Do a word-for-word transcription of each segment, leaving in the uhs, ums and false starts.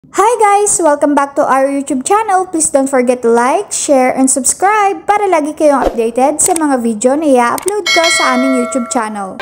Hi guys! Welcome back to our YouTube channel. Please don't forget to like, share, and subscribe para lagi kayong updated sa mga video na i-upload ko sa aming YouTube channel.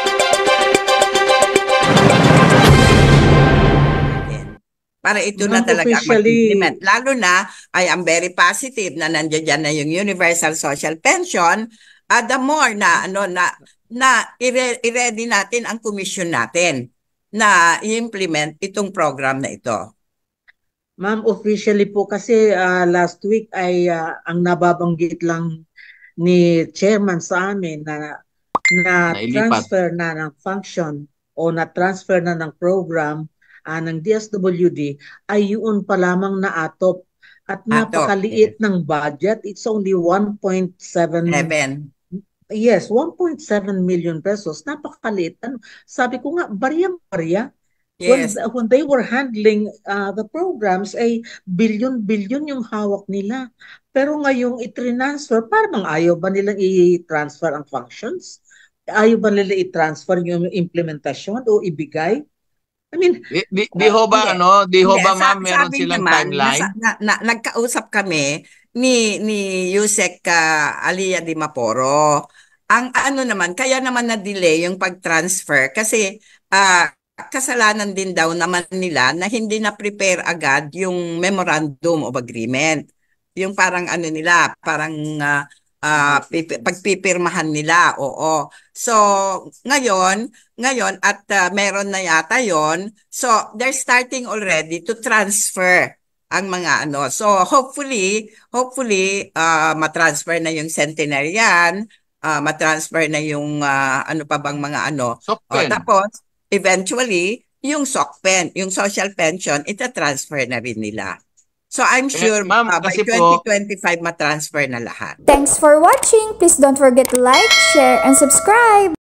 Para ito na talaga mag-implement. Lalo na, I am very positive na nandiyan dyan na yung Universal Social Pension. Uh, the more na, ano, na, na i-ready natin ang commission natin na i-implement itong program na ito. Ma'am, officially po kasi uh, last week ay uh, ang nababanggit lang ni chairman sa amin na na transfer na ng function o na transfer na ng program uh, ng D S W D ay yun pa lamang na atop at napakaliit yes. ng budget. It's only one point seven Yes, one point seven million pesos. Napakaliit. Ano, sabi ko nga, barya-barya. Yes. When, when they were handling uh, the programs, ay billion-billion yung hawak nila. Pero ngayong i-transfer, parang ayaw ba nilang i-transfer ang functions? Ayaw ba nila i-transfer yung implementasyon o ibigay? I mean, di, di, di ho ba, ano, di ho ba ma'am, meron silang naman, timeline? Na, na, na, nagkausap kami ni, ni Yusek uh, Alia Di Maporo. Ang ano naman, kaya naman na-delay yung pag-transfer kasi uh, kasalanan din daw naman nila na hindi na-prepare agad yung Memorandum of Agreement. Yung parang ano nila, parang uh, uh, pagpipirmahan nila, oo. So, ngayon, ngayon at uh, meron na yata yon. So, they're starting already to transfer ang mga ano. So, hopefully, hopefully, uh, matransfer na yung centenarian, uh, matransfer na yung uh, ano pa bang mga ano. Uh, tapos, eventually, yung S O C P E N, yung social pension, ita-transfer na rin nila. So I'm sure eh, uh, by twenty twenty-five matransfer na lahat. Thanks for watching. Please don't forget to like, share, and subscribe.